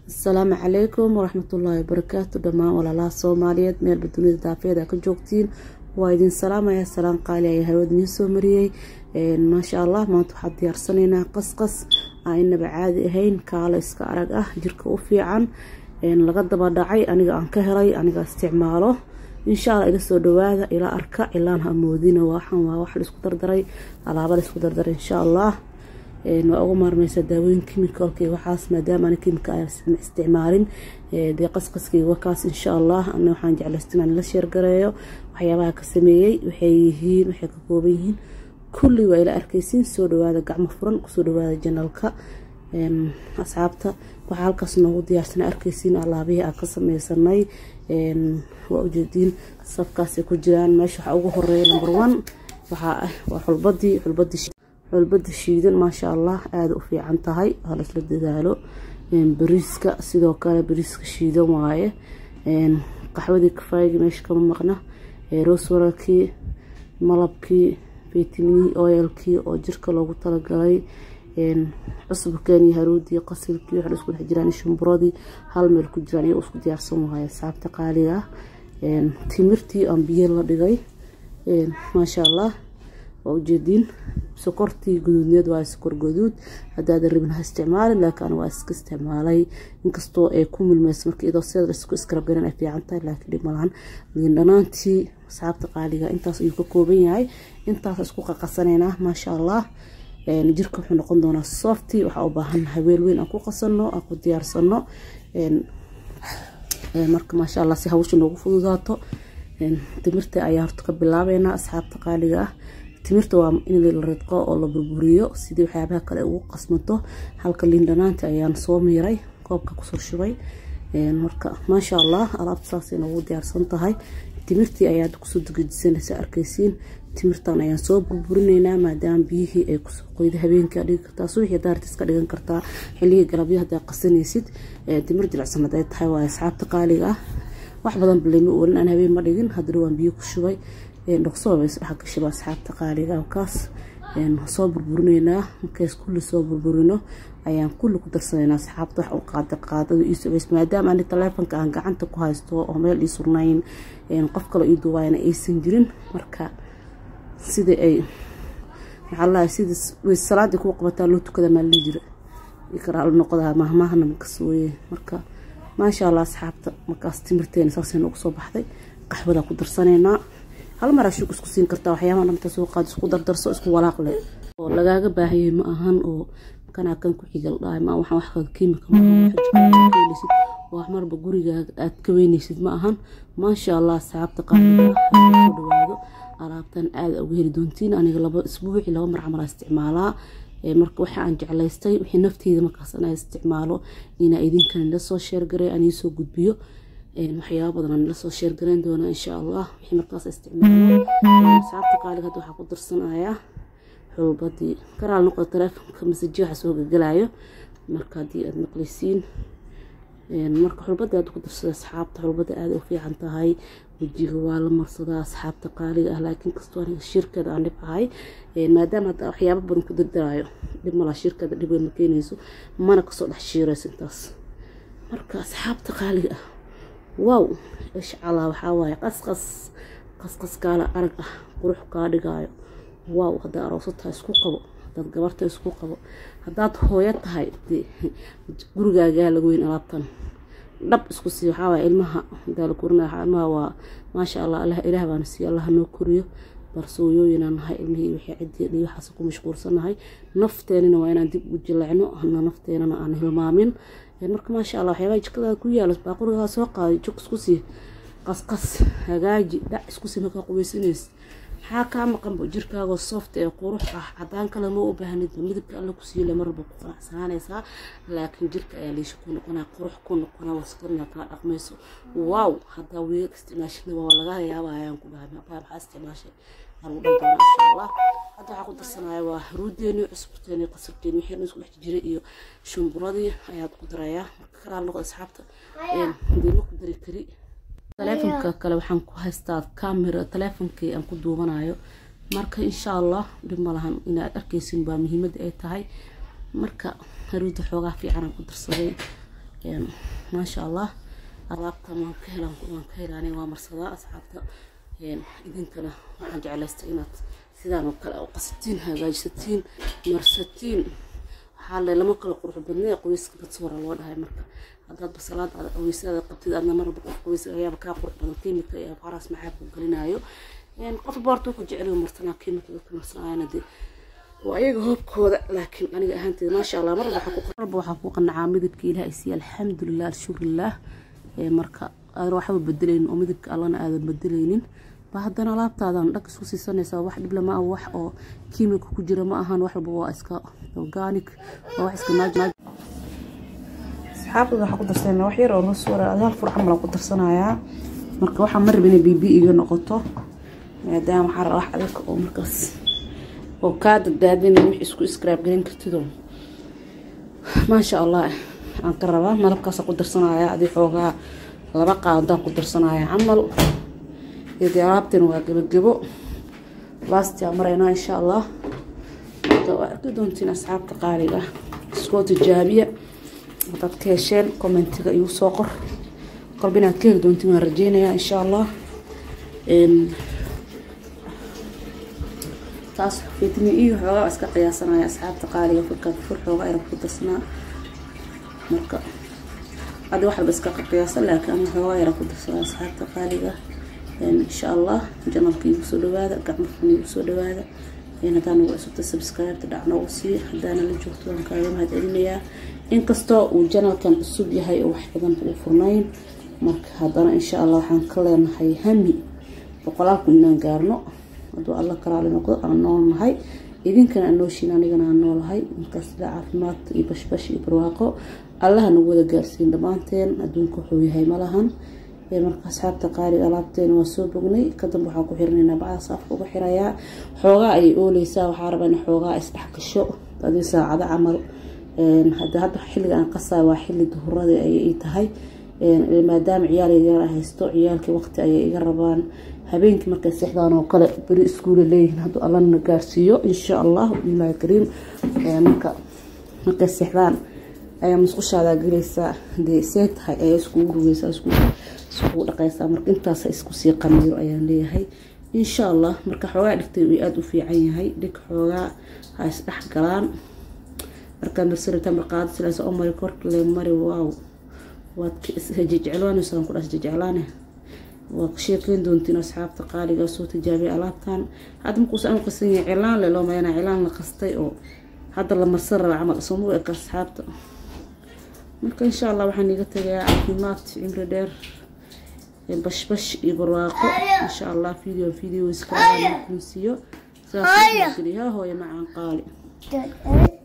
السلام عليكم ورحمة الله وبركاته دمان ولا لا صوماليات ميل بدون دافيدا كجوكتين وايدين سلام يا سلام قالي يا هود نيسو مريي ما شاء الله ما تحد يرسلنا قصقص ayna bacaadi ahayn kaala iska arag ah jirka u fiican laga daba dhacay aniga aan ka helay aniga isticmaalo insha Allah ila soo dhawaada ila arka ilaan ha moodina waxan waa wax la isku dardaray alaaba la isku dardaray insha Allah waa ugu marmaysa daawooyin chemicalkii waxaas maadaama aan chemical isticmaalin de qasqaskii wakaas insha Allah ana waxaan jeclaystaa in la share gareeyo waxyaabaha ka sameeyay waxay ka kooban yihiin kulli waa ila arkaysiin soo dhawaada gacmo furan ku soo dhawaada janalka asxaabta waxa halkaas noogu diyaarsan arkaysiin alaabihi aan ka sameeysanay waa ujeedin safkaas ku jiraan meesha waxa ugu horeeya number 1 waxa waa xulbadi shiidan ma sha Allah aad u fiican tahay hal isla dadaalo bariiska sidoo kale bariiska shiidan waaye qaxwadii kafayga meesha kama maqna rooswaraki malabkii vitamin oilkii oo jirka loogu talagalay cusubkeeni haruudii qasilkii waxa isku dhex jiraan shumburadii hal meel ku jiraan iyo isku diyaarsan wahay saabta qaaliga timirtii aan biyo la dhigay ma sha Allah oo jeedin sokortii guduudneed waa sokor guduud hadaad rabin ha isticmaalin laakiin waa iska isticmaalay inkastoo ay ku milmayso markii idoo sida isku iskarab garan ay fiican tahay laakiin dhib malahan liin dhanaantii saabta qaaliga intaas ayuu ka kooban yahay intaas isku qaqasanayna ma sha Allah jirka wuxuu noqon doonaa soft waxa u baahan habeel weyn aan ku qasano aan ku diyaarsano marka ma sha Allah si hawsha noogu fududaato timirta ayaa horta ka bilaabayna asxaabta qaaliga ah timirta waa in la ridqo oo la burburiyo sidii waxyaabaha kale ugu qasmato halka liin dhanaanta ayaan soo miiray koobka ku soo shubay marka ma sha Allah alaabtaas inay ugu diyaarsan tahay timirtii ayaa ku soo degjisanaysa arkaysiin timirtan ayaan soo burburinaynaa maadaama biyihii ay ku soo qoyday habeenkii dhig kartaa suuxii daartis ka dhigan kartaa xilliga galabyo hadaa qasanaysid timir dilacsan ay tahay waa asxaabta qaaliga wax badan bilimo oo aan habeen ma dhigin hadda waan biyo ku shubay dhaqso way sax ka shubay asxaabta qaaliga kaas soo burburinaynaa markaas kulli soo burburino ayaan kulli ku darsanaynaa asxaabta wax u qaadada iyo maadaama aan telefoonka aan gacanta ku haysto oo meel ii surnayn qof kale ii duubayna aysan jirin marka sida ay wallahi sida way salaadii ku qabataa loo tukada ma la jiro ikraal noqodaa mahmaahna makasooyay marka ma sha Allah asxaabta markaas timirteen saaseen ugu soo baxday qaxwada ku darsanayna hal mar ashu isku siin kartaa waxyaabo dhamta soo qaad isku dardarso isku walaaq leh oo lagaaga baahiyay ma ahan oo kana kan ku xigal dhaay ma wax ka kiimika ma wax marba gurigaaga aad ka weynaysid ma ahan ma sha Allah asxaabta qaaliga soo dhawaado alaabtan aad ugu heli doontiin aniga laba isbuuci laba mar camal isticmaalaa marka waxa aan jeclaystay wixii nafteyda markaas aan isticmaalo ina idinkan la soo share garay aan soo gudbiyo waxyaabo badan aan la soo share garan doona insha Allah wixii markaas isticmaalo saabta qaaliga waxa ku darsanaya xulbadii karaal noqdo telefoonka message waxa soo galaayo marka hadii aad maqlisiin marka xulbada aad ku darsada asxaabta xulbada aad u fiican tahay wajiga waa la marsadaa asxaabta qaaliga ah laakiin kastoo aniga shirkada aan dhibahay maadaama waxyaabo badan ku dardarayo dib mala shirkada dib ma keenayso mana ka soo dhex shiirayso intaas marka asxaabta qaaliga ah wow ish ala waxa waay qasqas kala arag ah qurux ka dhigayo wow hada aroosata isku qabo dad gabarta isku qabo hadaad hooyo tahay gurigaaga lagu weyn alaabtan dab isku sii waxa waay ilmaha daal kurnaha ma waa ma sha Allah ilaah baan si Allah noo koriyo barsooyooyinaan nahay ilmihii wixii cidii waxaas ku mashquulsanahay nafteenina waa inaan dib u jilacno ana nafteenana aan hilmaamin marka ma sha Allah waxyaabo jikada ku yaalo baaquriga soo qaaday jug isku sii qasqas hagaaji dhac isku sii marka qubaysanaysa حاكا مقنبو جيركاغو soft ee qurux ah cadaan kale ma u baahnid midabka alla ku siiyay marba ku qanacsanaysa laakiin jirka ay leesh ku noqonaa qurux ku noqonaa wasqarna ka dhaqmayso wow hada week isticmaashada waa laga yaabaa ayaan ku dhahay ma baa isticmaashay aan u dhantaa insha Allah hada waxa ku darsanaya waa haruudeeni cusubteeni qasabteeni wixii isku dhex jiray iyo shumburadii ayaad ku daraya karaal noqdo asxaabta diimo ku dari kari telefoonka kale waxaan ku haystaa camera telefoonkii aan ku duubanayo marka insha Allah dib malahan inaad arkaysin baa muhiimad ay tahay marka haruuda xoogaa fiican aan ku darsaday ما شاء الله alaabta ma ka helaan waa marsadaa asxaabta idinkana waxaan jeclaystay inaad sidaan oo kale u qasatiin hagaajisatiin marsatiin waxa lama kala qurux badnaa qoyska badsawir loo dhahay marka haddaad basalaad qoysaada qabtid aadna marba qoyska ayaa ka qurux badan kiimika iyo qaras maxaa ku galinayo qof boorto ku jecel marsanaa kiimika dadka marsanayna وأيها هوب كودا لكن أنا أهنت ما شاء الله مرة وحقوق النعام مدك إلهي سي الحمد لله شكر الله مركا أروح أبدلين ومدك الله أنا هذا بدلين بعدنا لابد هذا لك سوسي سنة سوا واحد بلا ما أو واحد أو كيميك كجرا ما أهان واحد بواعسك أورجانيك واعسك ناج أصحاب إذا حقدر سنة وحير أو نص ورا هذا الفرح عمله قدر صناعة مركا واحد مر بين بي يجي نقطة دام حر راح عليك أو مركز وكاد الدادين وحي اسكو اسكراب جرين كرتدو ما شاء الله عن قربا ملبكاس قدر صنايا ادي خوغا لبا قادان قدر صنايا عمل يدي رابتين وغبغبو لاستي امرينا ان شاء الله دونتين اصحاب تقاريغا اسكو تجابيه ودad كيشين كومنتيغا يو سو قر قلبنا كير دونتين رجينيا ان شاء الله taas fitni iyo xogaa iska qiyaasanaya asxaabta qaaliga fikad furxooga ay rabto dasna marka hada waxa bas ka qiyaasan laakiin xogaa ay rabto dasna asxaabta qaaliga insha Allah janabkii soo dhawaada gacmahani soo dhawaada hadaan ugu cusubta subscribe dhacna oo si hadana la joogto aan kaaga mahadcelinaya inkastoo uu janalkan cusub yahay oo wax badan u furnayn marka hadana insha Allah waxaan ka leenahay hami boqolaalku inaan gaarno haduu alla karaale noqdo aan noolnahay idinkana aan nooshin anigana aan noolahay markaas sida caafimaad iyo bashbash iyo barwaaqo Allah nagu wada gaarsiin dhamaanteen adduunka wuxuu yahay malahan marka asxaabta qaaliga alaabteen waa soo bognay kadib waxaan ku xirnaynaa bacda saafka ugu xirayaa xoogaa ay ooleysaa waxaa rabaa in xoogaa isdhex gasho adii saacada camal hadda xilliga aan qasaa waa xilli duhurada ay tahay maadaama ciyaal yar haysto ciyaalkii waqti ay iga rabaan habeenkii markay seexdaan oo kale bari iskuul leeyihiin haduu alla na gaarsiiyo insha Allah billahi kariim markay seexdaan ayaa musqushaada galaysaa hadii seetahay ay isku rugaysaa isku dhaqaysaa marka intaas isku sii qaniyo ayaan leeyahay insha Allah marka xoogaa dhigtay way aad u fiican yahay dhig xoogaa ha isdhex galaan marka marsirta marqaad silaas oo mari korka le mari waaw waad jeclaanaysaa ku dhaas jeclaane وشيكين دونتين أصحاب تقاليد صوت جابي ألابتان هذا مكوس أنا قصيني إعلان لو ما أنا إعلان لقصتي أو هذا لما صار العمل صمو أصحاب ممكن إن شاء الله وحني قلت يا عفيمات عمر دير بش يبرواقو إن شاء الله فيديو يسكروا نسيو سأصير هو مع قالي